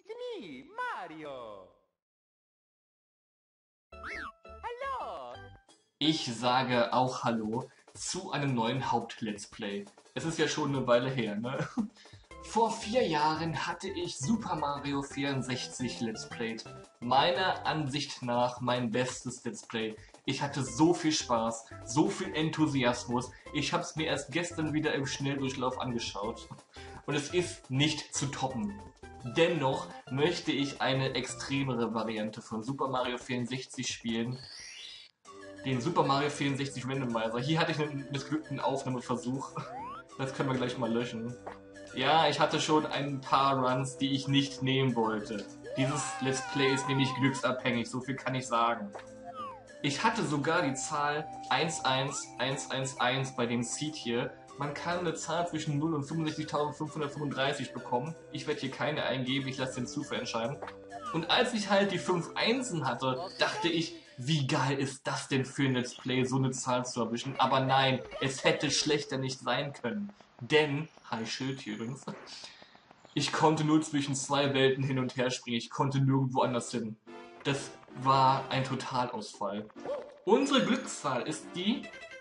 It's me, Mario. Hallo. Ich sage auch Hallo zu einem neuen Haupt-Let's Play. Es ist ja schon eine Weile her, ne? Vor 4 Jahren hatte ich Super Mario 64 Let's Played. Meiner Ansicht nach mein bestes Let's Play. Ich hatte so viel Spaß, so viel Enthusiasmus. Ich habe es mir erst gestern wieder im Schnelldurchlauf angeschaut. Und es ist nicht zu toppen. Dennoch möchte ich eine extremere Variante von Super Mario 64 spielen. Den Super Mario 64 Randomizer. Hier hatte ich einen missglückten Aufnahmeversuch. Das können wir gleich mal löschen. Ja, ich hatte schon ein paar Runs, die ich nicht nehmen wollte. Dieses Let's Play ist nämlich glücksabhängig, so viel kann ich sagen. Ich hatte sogar die Zahl 11111 bei dem Seed hier. Man kann eine Zahl zwischen 0 und 65.535 bekommen. Ich werde hier keine eingeben, ich lasse den Zufall entscheiden. Und als ich halt die 5 Einsen hatte, dachte ich, wie geil ist das denn für ein Let's Play, so eine Zahl zu erwischen. Aber nein, es hätte schlechter nicht sein können. Denn, hi Schild hier übrigens, ich konnte nur zwischen 2 Welten hin und her springen. Ich konnte nirgendwo anders hin. Das war ein Totalausfall. Unsere Glückszahl ist die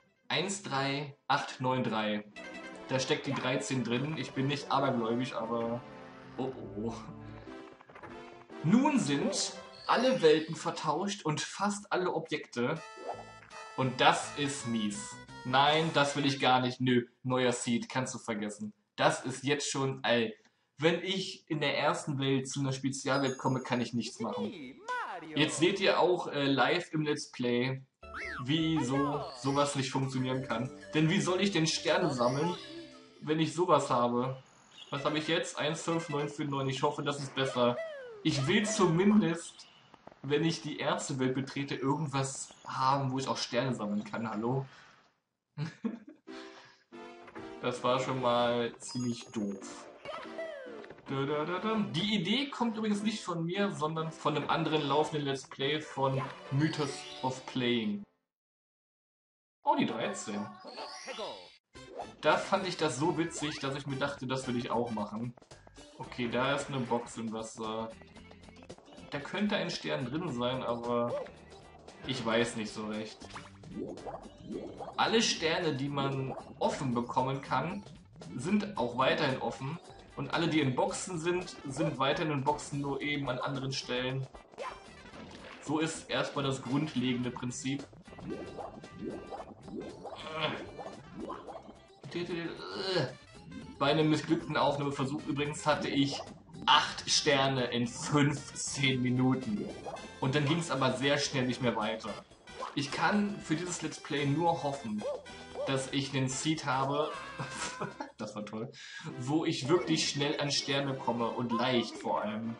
13893. Da steckt die 13 drin. Ich bin nicht abergläubisch, aber... Oh oh. Nun sind alle Welten vertauscht und fast alle Objekte. Und das ist mies. Nein, das will ich gar nicht. Nö, neuer Seed, kannst du vergessen. Das ist jetzt schon, wenn ich in der ersten Welt zu einer Spezialwelt komme, kann ich nichts machen. Jetzt seht ihr auch live im Let's Play, wie sowas nicht funktionieren kann. Denn wie soll ich denn Sterne sammeln, wenn ich sowas habe? Was habe ich jetzt? 15949. Ich hoffe, das ist besser. Ich will zumindest, wenn ich die erste Welt betrete, irgendwas haben, wo ich auch Sterne sammeln kann. Hallo? Das war schon mal ziemlich doof. Die Idee kommt übrigens nicht von mir, sondern von einem anderen laufenden Let's Play von Mythos of Playing. Oh, die 13. Da fand ich das so witzig, dass ich mir dachte, das will ich auch machen. Okay, da ist eine Box im Wasser. Da könnte ein Stern drin sein, aber ich weiß nicht so recht. Alle Sterne, die man offen bekommen kann, sind auch weiterhin offen. Und alle, die in Boxen sind, sind weiterhin in Boxen, nur eben an anderen Stellen. So ist erstmal das grundlegende Prinzip. Bei einem missglückten Aufnahmeversuch übrigens hatte ich 8 Sterne in 15 Minuten. Und dann ging es aber sehr schnell nicht mehr weiter. Ich kann für dieses Let's Play nur hoffen, dass ich einen Seed habe, das war toll, wo ich wirklich schnell an Sterne komme und leicht vor allem.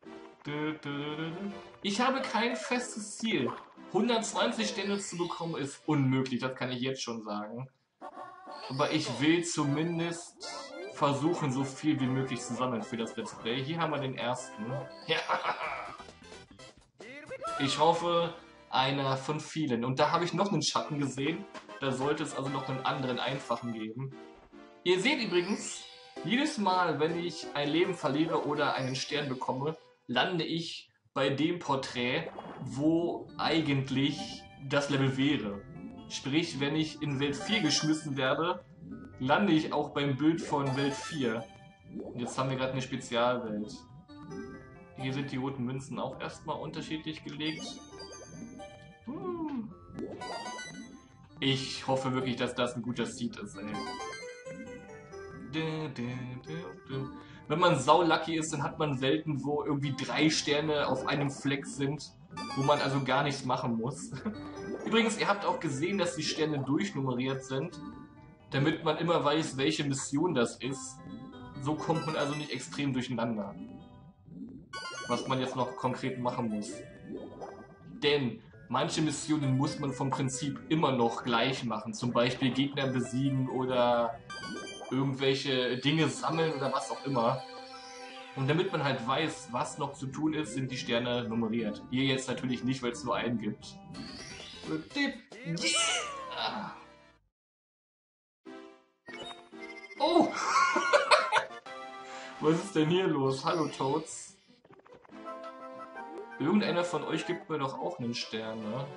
Ich habe kein festes Ziel. 120 Sterne zu bekommen ist unmöglich, das kann ich jetzt schon sagen. Aber ich will zumindest versuchen, so viel wie möglich zu sammeln für das Let's Play. Hier haben wir den ersten. Ja. Ich hoffe, einer von vielen. Und da habe ich noch einen Schatten gesehen. Da sollte es also noch einen anderen einfachen geben. Ihr seht übrigens, jedes Mal, wenn ich ein Leben verliere oder einen Stern bekomme, lande ich bei dem Porträt, wo eigentlich das Level wäre. Sprich, wenn ich in Welt 4 geschmissen werde, lande ich auch beim Bild von Welt 4. Und jetzt haben wir gerade eine Spezialwelt. Hier sind die roten Münzen auch erstmal unterschiedlich gelegt. Ich hoffe wirklich, dass das ein guter Seed ist, ey. Wenn man sau-lucky ist, dann hat man Welten, wo irgendwie 3 Sterne auf einem Fleck sind, wo man also gar nichts machen muss. Übrigens, ihr habt auch gesehen, dass die Sterne durchnummeriert sind, damit man immer weiß, welche Mission das ist. So kommt man also nicht extrem durcheinander. Was man jetzt noch konkret machen muss. Denn manche Missionen muss man vom Prinzip immer noch gleich machen. Zum Beispiel Gegner besiegen oder irgendwelche Dinge sammeln oder was auch immer. Und damit man halt weiß, was noch zu tun ist, sind die Sterne nummeriert. Hier jetzt natürlich nicht, weil es nur einen gibt. Yeah! Oh! Was ist denn hier los? Hallo Toads. Irgendeiner von euch gibt mir doch auch einen Stern, ne?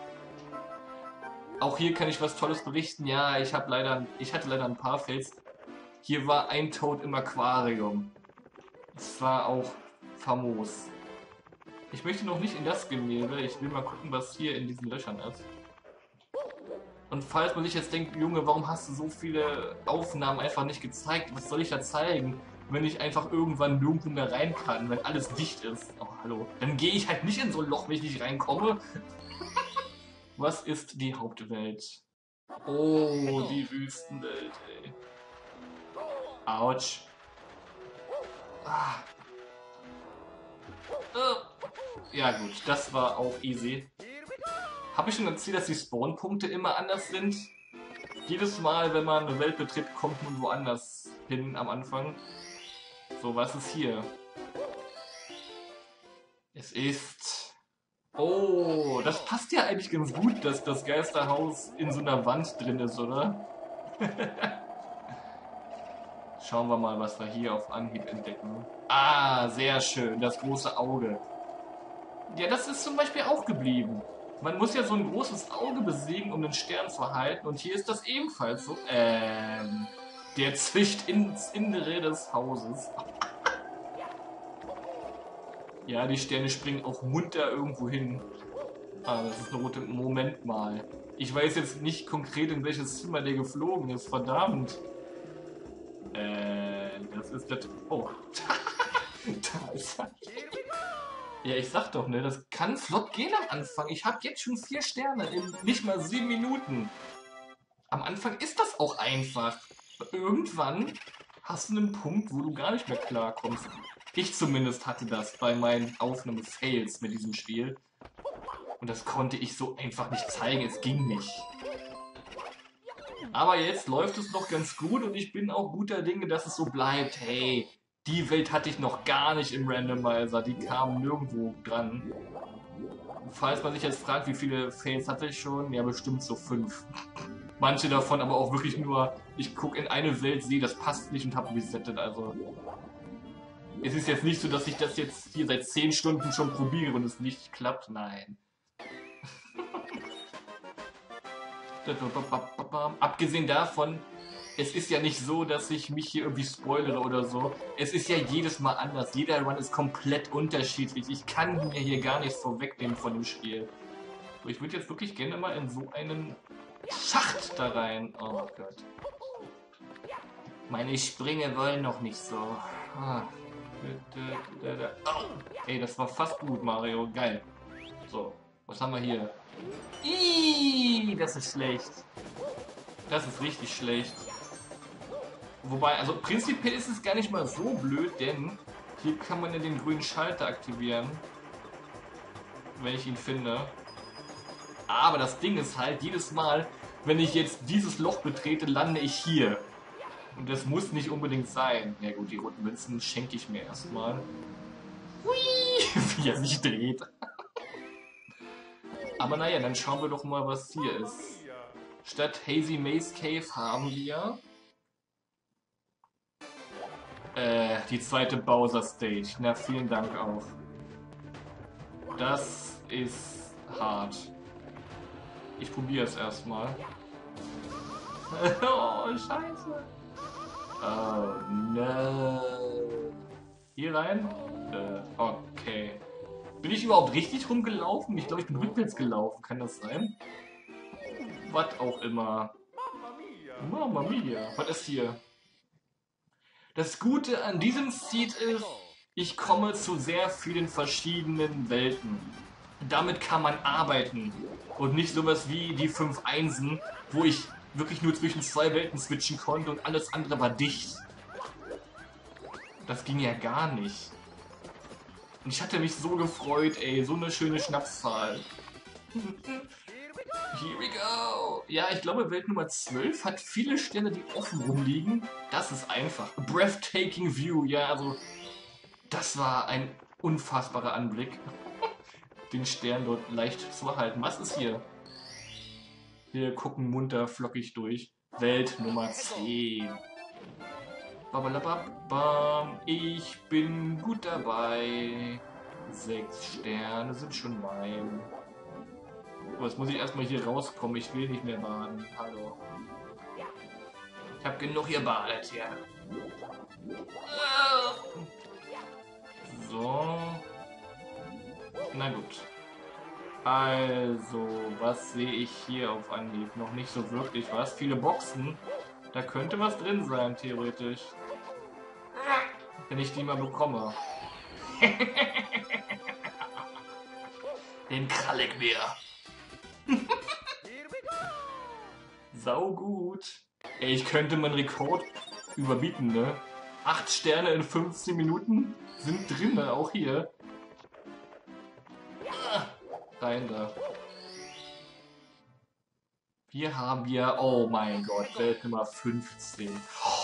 Auch hier kann ich was Tolles berichten. Ja, ich hatte leider ein paar Fails. Hier war ein Toad im Aquarium. Es war auch famos. Ich möchte noch nicht in das Gemälde. Ich will mal gucken, was hier in diesen Löchern ist. Und falls man sich jetzt denkt, Junge, warum hast du so viele Aufnahmen einfach nicht gezeigt? Was soll ich da zeigen, wenn ich einfach irgendwann nirgendwo mehr rein kann, wenn alles dicht ist? Oh, hallo. Dann gehe ich halt nicht in so ein Loch, wenn ich nicht reinkomme. Was ist die Hauptwelt? Oh, die Wüstenwelt, ey. Autsch. Ah. Ja gut, das war auch easy. Habe ich schon erzählt, dass die Spawnpunkte immer anders sind? Jedes Mal, wenn man eine Welt betritt, kommt man woanders hin am Anfang. So, was ist hier? Es ist... Oh, das passt ja eigentlich ganz gut, dass das Geisterhaus in so einer Wand drin ist, oder? Schauen wir mal, was wir hier auf Anhieb entdecken. Ah, sehr schön, das große Auge. Ja, das ist zum Beispiel auch geblieben. Man muss ja so ein großes Auge besiegen, um den Stern zu halten. Und hier ist das ebenfalls so. Der zischt ins Innere des Hauses. Ja, die Sterne springen auch munter irgendwo hin. Ah, das ist eine rote... Moment mal. Ich weiß jetzt nicht konkret, in welches Zimmer der geflogen ist. Verdammt. Das ist das... Oh. Da ist er. Ja, ich sag doch, ne, das kann flott gehen am Anfang. Ich habe jetzt schon 4 Sterne in nicht mal 7 Minuten. Am Anfang ist das auch einfach. Irgendwann hast du einen Punkt, wo du gar nicht mehr klarkommst. Ich zumindest hatte das bei meinen Aufnahme-Fails mit diesem Spiel. Und das konnte ich so einfach nicht zeigen. Es ging nicht. Aber jetzt läuft es noch ganz gut und ich bin auch guter Dinge, dass es so bleibt. Hey, die Welt hatte ich noch gar nicht im Randomizer. Die kam nirgendwo dran. Falls man sich jetzt fragt, wie viele Fails hatte ich schon, ja bestimmt so 5. Manche davon aber auch wirklich nur, ich gucke in eine Welt, sehe, das passt nicht und habe resettet. Also es ist jetzt nicht so, dass ich das jetzt hier seit 10 Stunden schon probiere und es nicht klappt. Nein. Abgesehen davon, es ist ja nicht so, dass ich mich hier irgendwie spoilere oder so. Es ist ja jedes Mal anders. Jeder Run ist komplett unterschiedlich. Ich kann mir hier gar nichts vorwegnehmen von dem Spiel. So, ich würde jetzt wirklich gerne mal in so einen Schacht da rein. Oh Gott. Meine Sprünge wollen noch nicht so. Ah. Oh. Ey, das war fast gut, Mario. Geil. So, was haben wir hier? Ihhh, das ist schlecht. Das ist richtig schlecht. Wobei, also prinzipiell ist es gar nicht mal so blöd, denn hier kann man ja den grünen Schalter aktivieren. Wenn ich ihn finde. Aber das Ding ist halt, jedes Mal, wenn ich jetzt dieses Loch betrete, lande ich hier. Und das muss nicht unbedingt sein. Ja gut, die roten Münzen schenke ich mir erstmal. Hui, wie er sich dreht. Aber naja, dann schauen wir doch mal, was hier ist. Statt Hazy Maze Cave haben wir die zweite Bowser Stage. Na, vielen Dank auch. Das ist hart. Ich probiere es erstmal. Oh, scheiße. Oh, no. Hier rein? Okay. Bin ich überhaupt richtig rumgelaufen? Ich glaube, ich bin rückwärts gelaufen. Kann das sein? Was auch immer. Mamma mia. Was ist hier? Das Gute an diesem Seed ist, ich komme zu sehr vielen verschiedenen Welten. Damit kann man arbeiten. Und nicht sowas wie die 5 Einsen, wo ich wirklich nur zwischen 2 Welten switchen konnte und alles andere war dicht. Das ging ja gar nicht. Und ich hatte mich so gefreut, ey. So eine schöne Schnapszahl. Here we go! Ja, ich glaube, Welt Nummer 12 hat viele Sterne, die offen rumliegen. Das ist einfach. Breathtaking View, ja, also das war ein unfassbarer Anblick. Den Stern dort leicht zu erhalten. Was ist hier? Wir gucken munter, flockig durch. Welt Nummer 10. Babalababam, ich bin gut dabei. 6 Sterne sind schon mein. So, jetzt muss ich erstmal hier rauskommen. Ich will nicht mehr baden. Hallo. Ich habe genug hier badet hier. So. Na gut. Also, was sehe ich hier auf Anhieb? Noch nicht so wirklich was. Viele Boxen. Da könnte was drin sein, theoretisch. Wenn ich die mal bekomme. Den Krallequer. Sau gut. Ey, ich könnte meinen Rekord überbieten, ne? 8 Sterne in 15 Minuten sind drin, ne? Auch hier. Rein da. Hier haben wir, oh mein Gott, Welt Nummer 15.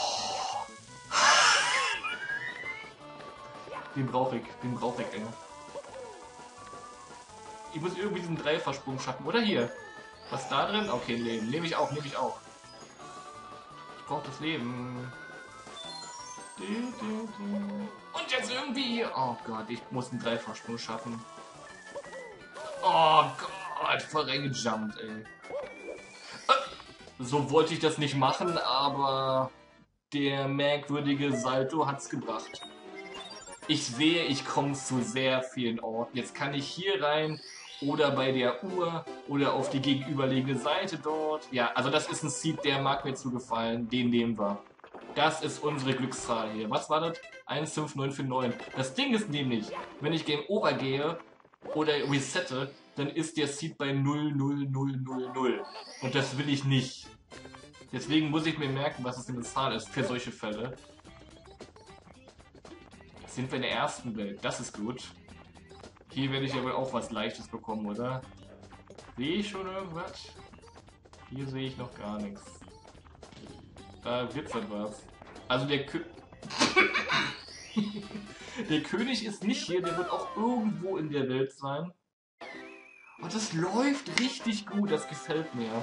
Den brauche ich, ey. Ich muss irgendwie diesen Dreifachsprung schaffen, oder hier? Was da drin? Okay, Leben. Nehme ich auch. Ich brauche das Leben. Und jetzt irgendwie... Oh Gott, ich muss einen Dreifachsprung schaffen. Oh Gott, voll reingejumpt, ey. So wollte ich das nicht machen, aber der merkwürdige Salto hat's gebracht. Ich sehe, ich komme zu sehr vielen Orten. Jetzt kann ich hier rein oder bei der Uhr oder auf die gegenüberliegende Seite dort. Ja, also das ist ein Seed, der mag mir zugefallen. Den nehmen wir. Das ist unsere Glückszahl hier. Was war das? 15949. Das Ding ist nämlich, wenn ich Game Over gehe oder resette, dann ist der Seed bei 00000. Und das will ich nicht. Deswegen muss ich mir merken, was es für eine Zahl ist für solche Fälle. Sind wir in der ersten Welt. Das ist gut. Hier werde ich aber auch was Leichtes bekommen, oder? Sehe ich schon irgendwas? Hier sehe ich noch gar nichts. Da glitzert was. Also der der König ist nicht hier, der wird auch irgendwo in der Welt sein. Und das läuft richtig gut, das gefällt mir.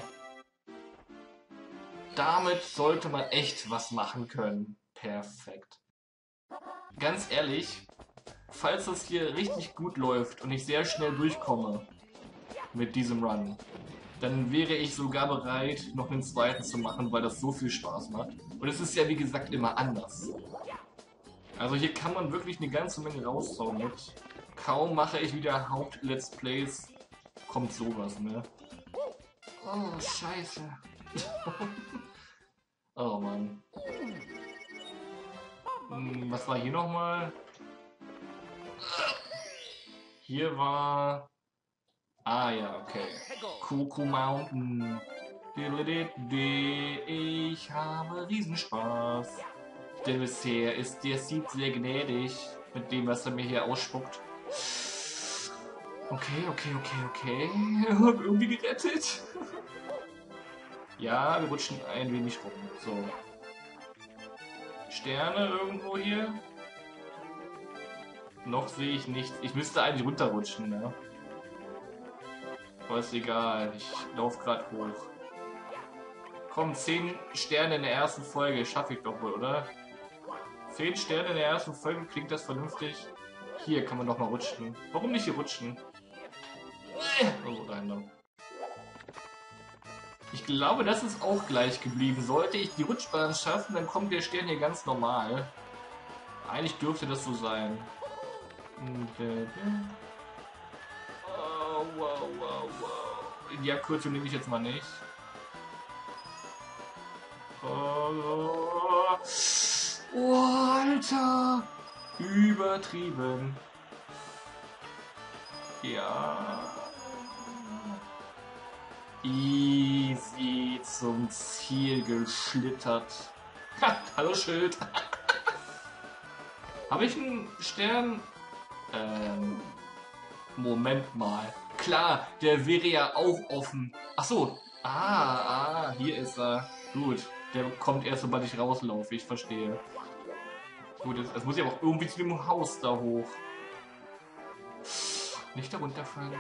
Damit sollte man echt was machen können. Perfekt. Ganz ehrlich, falls das hier richtig gut läuft und ich sehr schnell durchkomme mit diesem Run, dann wäre ich sogar bereit, noch einen zweiten zu machen, weil das so viel Spaß macht. Und es ist ja wie gesagt immer anders. Also hier kann man wirklich eine ganze Menge raushauen mit. Kaum mache ich wieder Haupt-Let's Plays, kommt sowas, ne? Oh, scheiße. Oh Mann. Was war hier nochmal? Hier war... Ah ja, okay. Coco Mountain. Ich habe Riesenspaß. Denn bisher ist der Seed sehr gnädig mit dem, was er mir hier ausspuckt. Okay. Irgendwie gerettet. Ja, wir rutschen ein wenig rum. So. Sterne irgendwo hier? Noch sehe ich nichts. Ich müsste eigentlich runterrutschen, ne? Aber ist egal. Ich laufe gerade hoch. Komm, 10 Sterne in der ersten Folge. Schaffe ich doch wohl, oder? 10 Sterne in der ersten Folge. Klingt das vernünftig? Hier kann man doch mal rutschen. Warum nicht hier rutschen? Oh, rein dann. Ich glaube, das ist auch gleich geblieben. Sollte ich die Rutschbahn schaffen, dann kommt der Stern hier ganz normal. Eigentlich dürfte das so sein. Oh, wow. Die Abkürzung nehme ich jetzt mal nicht. Oh, Alter! Übertrieben. Ja. Easy zum Ziel geschlittert. Ha, hallo Schild. Habe ich einen Stern? Moment mal. Klar, der wäre ja auch offen. Ach so. Hier ist er. Gut. Der kommt erst, sobald ich rauslaufe. Ich verstehe. Gut, jetzt muss ich aber auch irgendwie zu dem Haus da hoch. Nicht da runterfallen.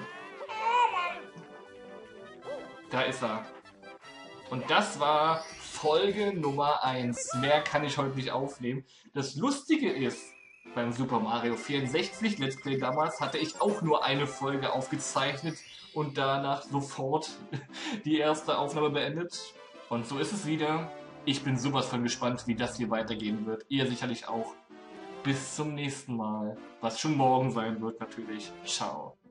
Da ist er. Und das war Folge Nummer 1. Mehr kann ich heute nicht aufnehmen. Das Lustige ist, Beim Super Mario 64 Let's Play damals hatte ich auch nur eine Folge aufgezeichnet und danach sofort die erste Aufnahme beendet. Und so ist es wieder. Ich bin sowas von gespannt, wie das hier weitergehen wird. Ihr sicherlich auch. Bis zum nächsten Mal, was schon morgen sein wird natürlich. Ciao.